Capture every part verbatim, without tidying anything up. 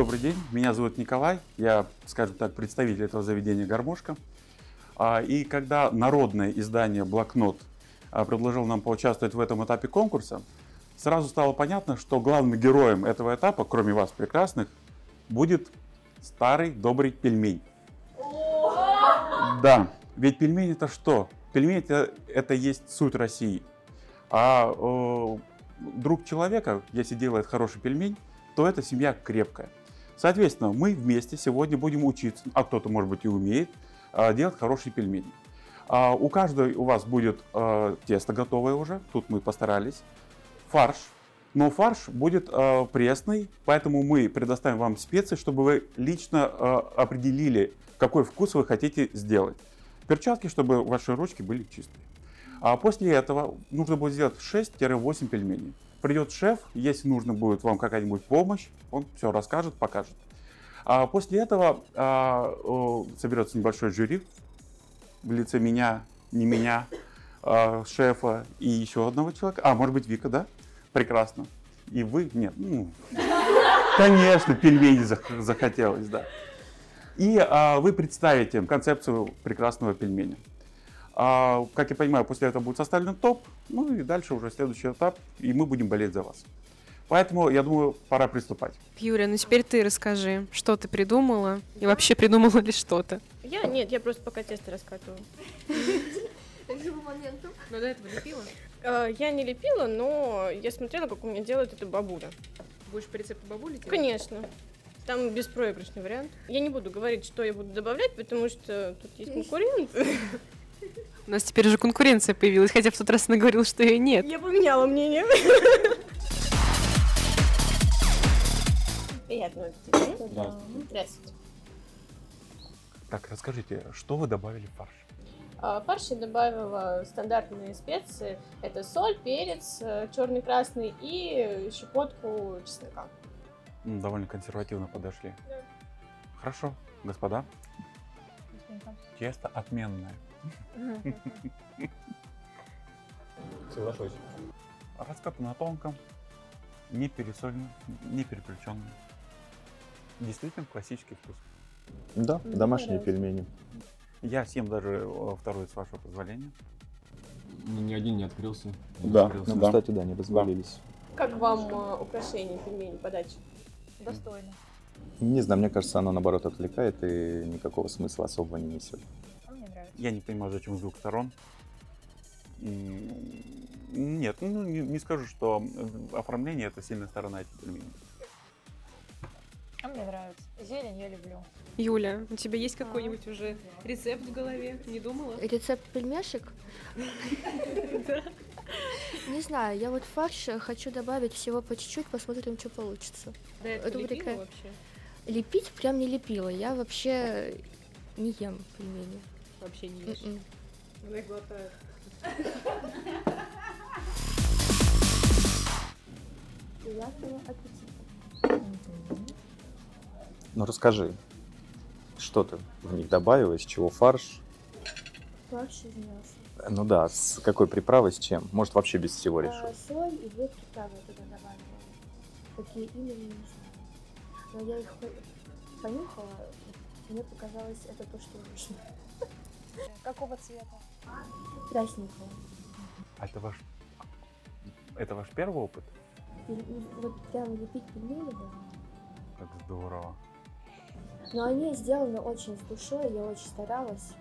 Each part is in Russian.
добрый день. Меня зовут Николай. Я, скажем так, представитель этого заведения «Гармошка». И когда народное издание «Блокнот» предложил нам поучаствовать в этом этапе конкурса, сразу стало понятно, что главным героем этого этапа, кроме вас прекрасных, будет старый добрый пельмень. Да, ведь пельмень это что? Пельмень это, это есть суть России. А э, друг человека, если делает хороший пельмень, то эта семья крепкая. Соответственно, мы вместе сегодня будем учиться, а кто-то, может быть, и умеет, делать хорошие пельмени. У каждого у вас будет тесто готовое уже, тут мы постарались, фарш, но фарш будет пресный, поэтому мы предоставим вам специи, чтобы вы лично определили, какой вкус вы хотите сделать. Перчатки, чтобы ваши ручки были чистые. А после этого нужно будет сделать шесть-восемь пельменей. Придет шеф, если нужно будет вам какая-нибудь помощь, он все расскажет, покажет. А после этого а, о, соберется небольшой жюри в лице меня, не меня, а, шефа и еще одного человека. А, может быть, Вика, да? Прекрасно. И вы? Нет. Ну, конечно, пельмени захотелось, да. И а, вы представите концепцию прекрасного пельменя. А, как я понимаю, после этого будет составлен топ, ну и дальше уже следующий этап, и мы будем болеть за вас. Поэтому, я думаю, пора приступать. Юля, ну теперь ты расскажи, что ты придумала, и вообще придумала ли что-то? Я? Нет, я просто пока тесто раскатываю. Живым моментом. Но до этого лепила? Я не лепила, но я смотрела, как у меня делает это бабуля. Будешь по рецепту бабули делать? Конечно. Там беспроигрышный вариант. Я не буду говорить, что я буду добавлять, потому что тут есть конкуренты. У нас теперь уже конкуренция появилась, хотя в тот раз она говорила, что ее нет. Я поменяла мнение. Приятного тебе. Да. Здравствуйте. Так, расскажите, что вы добавили в фарш? В фарш я добавила стандартные специи. Это соль, перец, черный, красный и щепотку чеснока. Довольно консервативно подошли. Да. Хорошо, господа. Тесто отменное. Соглашусь. Раскатано тонко, не пересолено, не переключено. Действительно классический вкус. Да, домашние пельмени. Я съем даже второй, с вашего позволения. Ну, ни один не открылся. Не Да, открылся. ну, кстати, да, не развалились. Как вам украшение пельменей, подача? Достойно. Не знаю, мне кажется, оно наоборот отвлекает и никакого смысла особого не несет. А мне нравится. Я не понимаю, зачем с двух сторон. Нет, ну не, не скажу, что оформление это сильная сторона этих пельменей. А мне нравится. Зелень я люблю. Юля, у тебя есть какой-нибудь уже рецепт в голове? Не думала? Рецепт пельмешек? Не знаю, я вот в фарш хочу добавить всего по чуть-чуть, посмотрим, что получится. Да, это Это будет лепила такая- вообще? Лепить прям не лепила, я вообще не ем пельмени. Вообще не ешь. М-м. Она их глотает. Приятного аппетита. Ну расскажи, что ты в них добавила, из чего фарш? Фарш из мяса. Ну да, с какой приправой, с чем? Может, вообще без всего А, решил? соль и две приправы я туда добавила. Какие именно, не знаю. Но я их по- понюхала, мне показалось, это то, что нужно. Какого цвета? Красненького. А это ваш, это ваш первый опыт? И- и вот прям лепить пельмени было. Как здорово. Но они сделаны очень с душой, я очень старалась.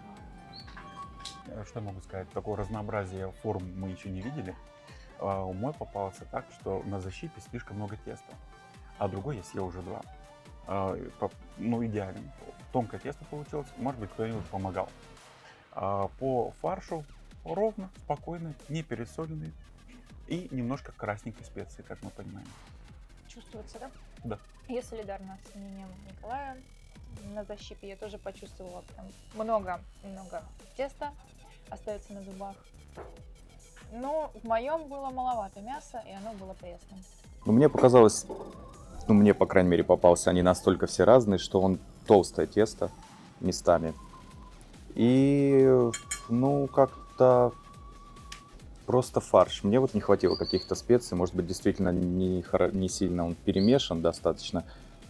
Что я могу сказать? Такого разнообразия форм мы еще не видели. А у мой попался так, что на защипе слишком много теста, а другой я съел уже два. А, по- ну, идеально. Тонкое тесто получилось, может быть, кто-нибудь помогал. А по фаршу ровно, спокойно, не пересоленный и немножко красненькой специи, как мы понимаем. Чувствуется, да? Да. Я солидарна с мнением Николая. На защипе я тоже почувствовала прям много-много теста остается на зубах. Но в моем было маловато мяса, и оно было пресным. Ну, мне показалось, ну, мне, по крайней мере, попался, они настолько все разные, что он толстое тесто местами. И, ну, как-то просто фарш. Мне вот не хватило каких-то специй, может быть, действительно не, хоро- не сильно он перемешан достаточно.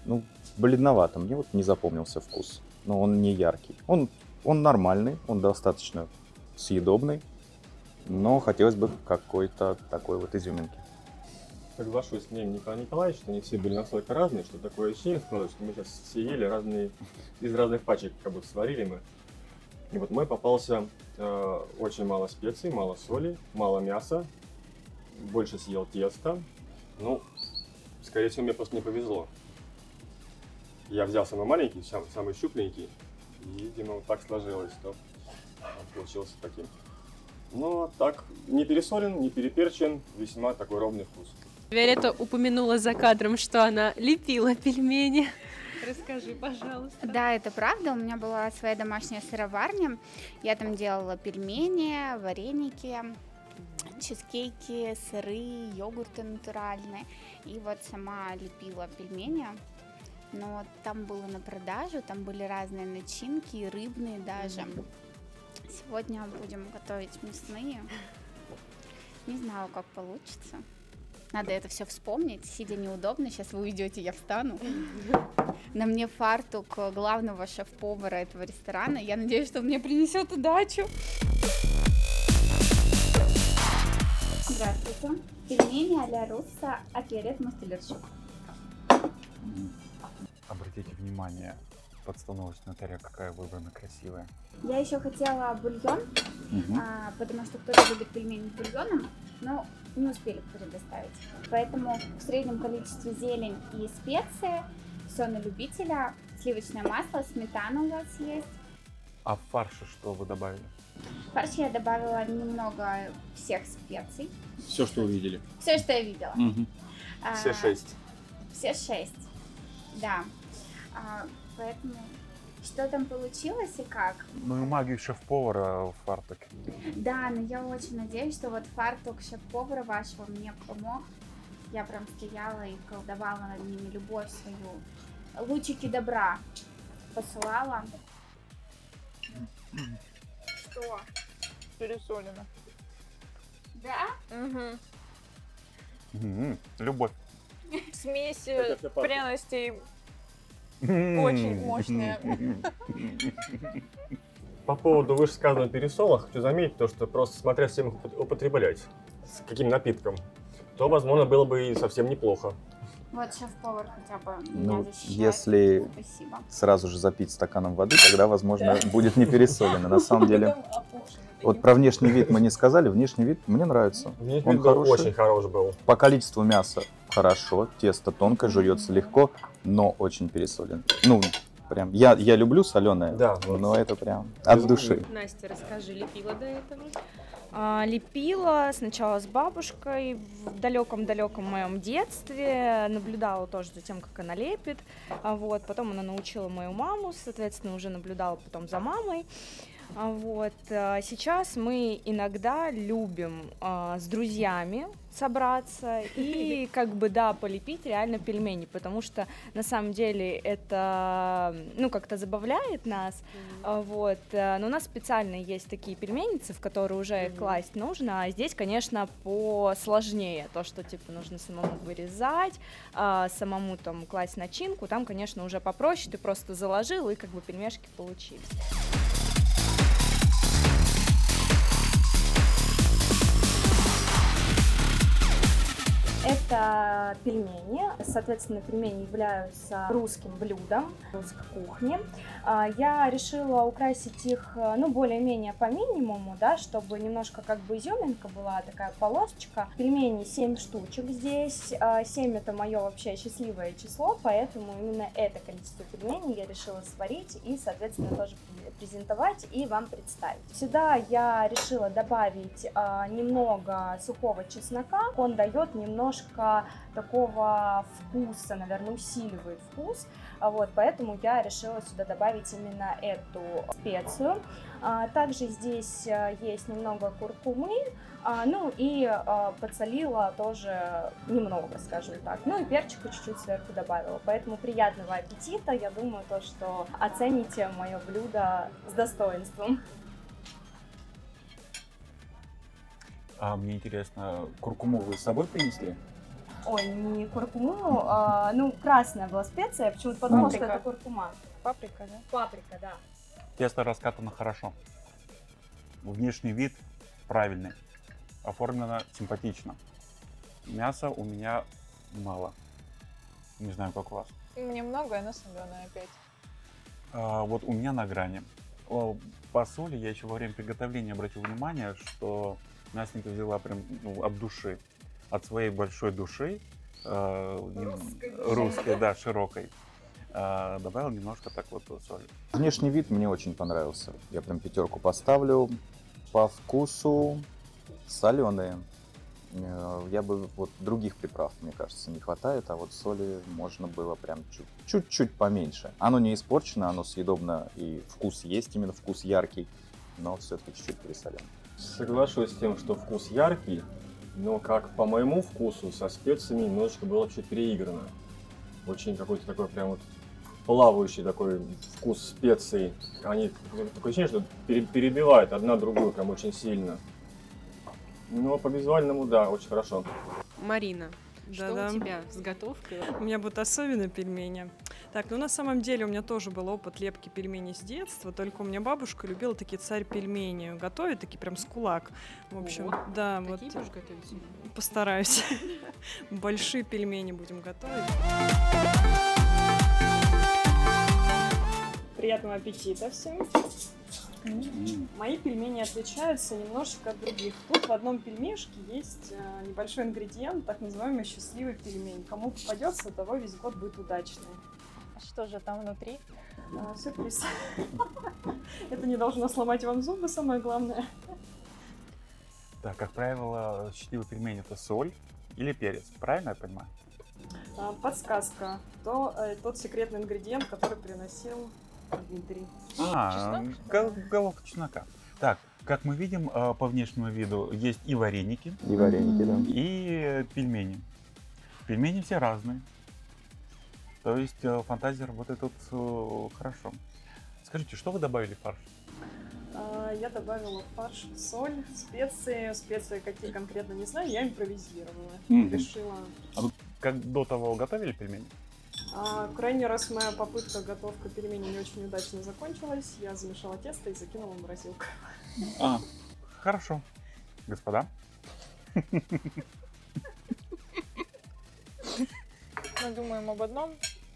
ну, бледновато. Мне вот не запомнился вкус, но он не яркий. Он, он нормальный, он достаточно съедобный, но хотелось бы какой-то такой вот изюминки. Соглашусь с мнением Николая Николаевича, что они все были настолько разные, что такое ощущение складывается, что мы сейчас все ели разные, из разных пачек, как будто сварили мы. И вот мой попался э, очень мало специй, мало соли, мало мяса, больше съел теста. Ну, скорее всего, мне просто не повезло. Я взял самый маленький, сам, самый щупленький, и, видимо, вот так сложилось, что он получился таким. Но так, не пересолен, не переперчен, весьма такой ровный вкус. Виолетта упомянула за кадром, что она лепила пельмени. Расскажи, пожалуйста. Да, это правда. У меня была своя домашняя сыроварня. Я там делала пельмени, вареники, чизкейки, сыры, йогурты натуральные. И вот сама лепила пельмени. Но там было на продажу, там были разные начинки, рыбные даже. Сегодня будем готовить мясные. Не знаю, как получится. Надо это все вспомнить. Сидя неудобно, сейчас вы уйдете, я встану. На мне фартук главного шеф-повара этого ресторана. Я надеюсь, что он мне принесет удачу. Здравствуйте. Пельмени а-ля Руссо от Виолетты Мустелерчук. Обратите внимание, подстановочная тарелка какая выбрана красивая. Я еще хотела бульон, Угу. а, потому что кто-то любит пельмени с бульоном, но не успели предоставить. Поэтому в среднем количестве зелень и специи, все на любителя, сливочное масло, сметана у вас есть. А в фарше что вы добавили? В фарш я добавила немного всех специй. Все, что увидели. Все, что я видела. Угу. А, Все шесть. Все шесть, да. А, поэтому что там получилось и как? Ну и магию шеф-повара в фартуке. Да, но я очень надеюсь, что вот фартук шеф-повара вашего мне помог. Я прям стояла и колдовала над ними, любовь свою. Лучики добра посылала. Что? Пересолено. Да? Угу. Угу. Любовь. Смесь Это все пахнет. пряностей очень мощная. По поводу вышесказанного пересола, хочу заметить то, что просто смотря с чем их упот- употреблять, с каким напитком, то, возможно, было бы и совсем неплохо. Вот шеф-повар хотя бы меня Ну, защищает. если Спасибо. сразу же запить стаканом воды, тогда, возможно, будет не пересолено. На самом деле, вот про внешний вид мы не сказали. Внешний вид мне нравится. Внешний Он вид был хороший. очень хорош был. По количеству мяса хорошо, тесто тонко, жуется легко, но очень пересолен. Ну, прям, я, я люблю соленое, Да, вот. но это прям от души. Настя, расскажи, лепила до этого? А, Лепила сначала с бабушкой в далеком-далеком моем детстве, наблюдала тоже за тем, как она лепит, а вот, потом она научила мою маму, соответственно, уже наблюдала потом за мамой. А вот, а сейчас мы иногда любим а, с друзьями собраться и как бы, да, полепить реально пельмени, потому что на самом деле это, ну, как-то забавляет нас, а, вот, а, но у нас специально есть такие пельменицы, в которые уже Mm-hmm. класть нужно, а здесь, конечно, посложнее, то, что, типа, нужно самому вырезать, а, самому там класть начинку, там, конечно, уже попроще, ты просто заложил, и как бы пельмешки получились. Это пельмени, соответственно, пельмени являются русским блюдом русской кухни. А, Я решила украсить их, ну, более-менее по минимуму, да, чтобы немножко как бы изюминка была, такая полосочка. Пельмени семь штучек здесь, А, семь это мое вообще счастливое число, поэтому именно это количество пельменей я решила сварить и, соответственно, тоже презентовать и вам представить. Сюда я решила добавить а, немного сухого чеснока, он дает немножко такого вкуса, наверное, усиливает вкус, а вот, поэтому я решила сюда добавить именно эту специю. А, также здесь а, есть немного куркумы, а, ну и а, подсолила тоже немного, скажем так, ну и перчика чуть-чуть сверху добавила, поэтому приятного аппетита, я думаю, то, что оцените мое блюдо с достоинством. А мне интересно, куркуму вы с собой принесли? ой, не куркуму, а, ну, красная была специя, я почему-то подумала, Паприка. что это куркума. Паприка, да? Паприка, да. Тесто раскатано хорошо. Внешний вид правильный. Оформлено симпатично. Мяса у меня мало. Не знаю, как у вас. Мне много, оно соленое опять. А, вот у меня на грани. О, по соли я еще во время приготовления обратил внимание, что мясненько взяла прям ну, от души, от своей большой души, э, Русской нем- души. русской, да, широкой, э, добавил немножко так вот соли. Внешний вид мне очень понравился. Я прям пятерку поставлю. По вкусу соленые. Э, Я бы вот других приправ, мне кажется, не хватает, а вот соли можно было прям чуть- чуть-чуть поменьше. Оно не испорчено, оно съедобно и вкус есть, именно вкус яркий, но все-таки чуть-чуть пересолен. Соглашусь с тем, что вкус яркий, но как по моему вкусу со специями немножечко было вообще переиграно. Очень какой-то такой прям вот плавающий такой вкус специй. Они такое ощущение, что пере- перебивают одна другую прям очень сильно. Но по визуальному, да, очень хорошо. Марина, что Да-да. у тебя с готовкой? У меня будут особенно пельмени. Так, ну на самом деле у меня тоже был опыт лепки пельменей с детства, только у меня бабушка любила такие царь-пельмени готовить, такие прям с кулак. В общем, Ого. да, вот Такие будешь готовить? постараюсь. Большие пельмени будем готовить. Приятного аппетита всем. Мои пельмени отличаются немножечко от других. Тут в одном пельмешке есть э, небольшой ингредиент, так называемый счастливый пельмень. Кому попадется, того весь год будет удачный. А что же там внутри? А, сюрприз. Это не должно сломать вам зубы, самое главное. Так, как правило, счастливый пельмень это соль или перец, правильно я понимаю? А, Подсказка. То, э, тот секретный ингредиент, который приносил Дмитрий. А, гол- головка чеснока. Так, как мы видим э, по внешнему виду, есть и вареники, И вареники, да. и пельмени. Пельмени все разные. То есть э, фантазия работает тут э, хорошо. Скажите, что вы добавили в фарш? А, Я добавила в фарш соль, специи. Специи какие конкретно не знаю, я импровизировала. Мгм. Решила. А вы как до того готовили пельмени? А, крайний раз моя попытка готовка пельменей не очень удачно закончилась. Я замешала тесто и закинула в морозилку. А, хорошо. Господа? Мы думаем об одном.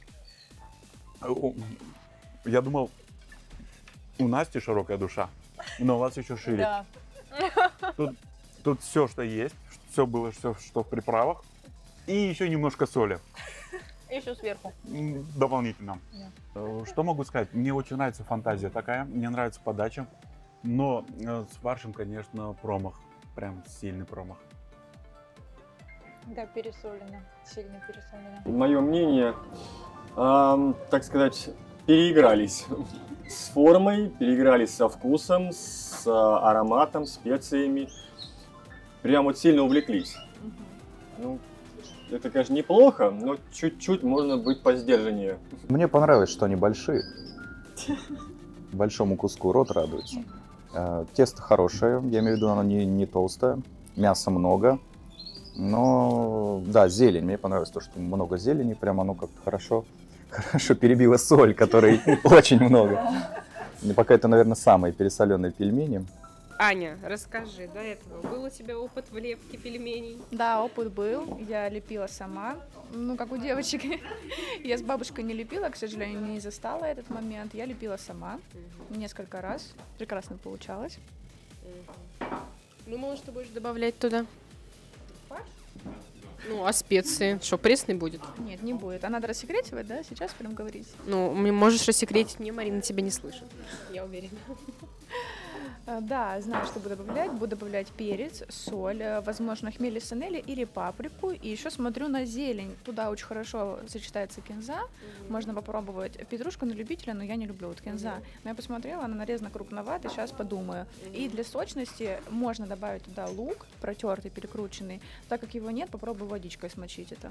О, Я думал, у Насти широкая душа, но у вас еще шире. Да. Тут, тут все, что есть, все было, все, что в приправах, и еще немножко соли Еще сверху. м, дополнительно. Да. Э, Что могу сказать? Мне очень нравится фантазия такая, мне нравится подача, но э, с фаршем, конечно, промах, прям сильный промах. Да, пересолено. Сильно пересолено. Мое мнение, ам, так сказать, переигрались с формой, переигрались со вкусом, с а, ароматом, специями. Прям вот сильно увлеклись. Ну, это, конечно, неплохо, но чуть-чуть можно быть посдержаннее. Мне понравилось, что они большие. Большому куску рот радуется. Э, Тесто хорошее, я имею в виду, оно не, не толстое. Мяса много. Но, да, зелень. Мне понравилось то, что много зелени. Прям оно как-то хорошо, хорошо перебило соль, которой очень много. И пока это, наверное, самые пересоленные пельмени. Аня, расскажи, до этого был у тебя опыт в лепке пельменей? Да, опыт был. Я лепила сама. Ну, как у девочек. Я с бабушкой не лепила, к сожалению, не застала этот момент. Я лепила сама несколько раз. Прекрасно получалось. Думала, что будешь добавлять туда. Ну, а специи? Что, пресный будет? Нет, не будет. А надо рассекретивать, да? Сейчас прям говорить. Ну, мне можешь рассекретить, мне Марина тебя не слышит. Я уверена. А, Да, знаю, что буду добавлять. Буду добавлять перец, соль, э, возможно, хмели сунели или паприку. И еще смотрю на зелень. Туда очень хорошо сочетается кинза. Можно попробовать петрушку на любителя, но я не люблю вот кинза. Но я посмотрела, она нарезана крупновато, сейчас подумаю. И для сочности можно добавить туда лук, протертый, перекрученный. Так как его нет, попробую водичкой смочить это.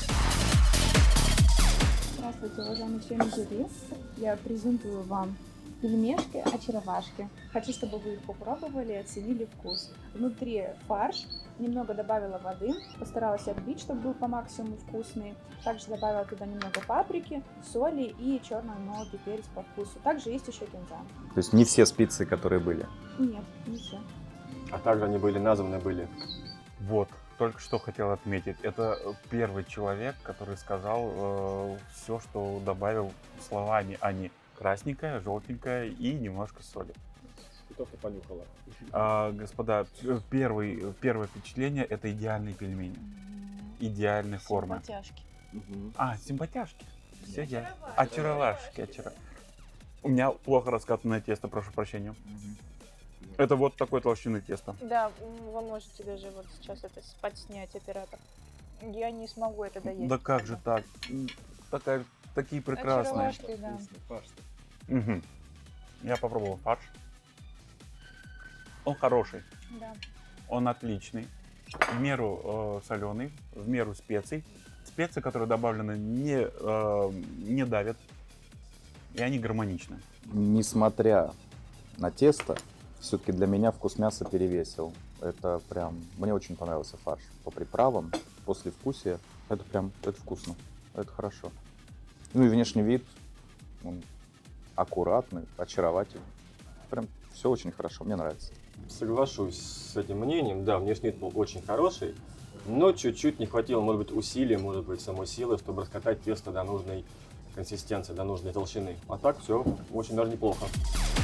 Здравствуйте, уважаемые члены жюри. Я презентую вам Пельмешки, очаровашки. Хочу, чтобы вы их попробовали и оценили вкус. Внутри фарш, немного добавила воды, постаралась отбить, чтобы был по максимуму вкусный. Также добавила туда немного паприки, соли и черный молотый перец по вкусу. Также есть еще кинза. То есть не все специи, которые были? Нет, не все. А также они были названы были. Вот, только что хотел отметить. Это первый человек, который сказал э, все, что добавил словами, а не красненькое, желтенькое и немножко соли. И то, что понюхала. А, господа, первый, первое впечатление — это идеальные пельмени. Идеальной формы. Симпатяшки. Угу. А, симпатяшки. Все я. Очаровашки, очаровашки. У меня плохо раскатанное тесто, прошу прощения. Угу. Это вот такой толщины тесто. Да, вы можете даже вот сейчас это подснять, оператор. Я не смогу это доесть. Да как же так? Такая, такие прекрасные. Очаровашки, да. Угу. Я попробовал фарш. Он хороший. Да. Он отличный. В меру э, соленый, в меру специй. Специи, которые добавлены, не, э, не давят. И они гармоничны. Несмотря на тесто, все-таки для меня вкус мяса перевесил. Это прям... Мне очень понравился фарш. По приправам, после вкусия. Это прям... Это вкусно. Это хорошо. Ну и внешний вид. Он аккуратный, очаровательный. Прям все очень хорошо. Мне нравится. Соглашусь с этим мнением. Да, внешний вид был очень хороший, но чуть-чуть не хватило, может быть, усилий, может быть, самой силы, чтобы раскатать тесто до нужной консистенции, до нужной толщины. А так все очень даже неплохо.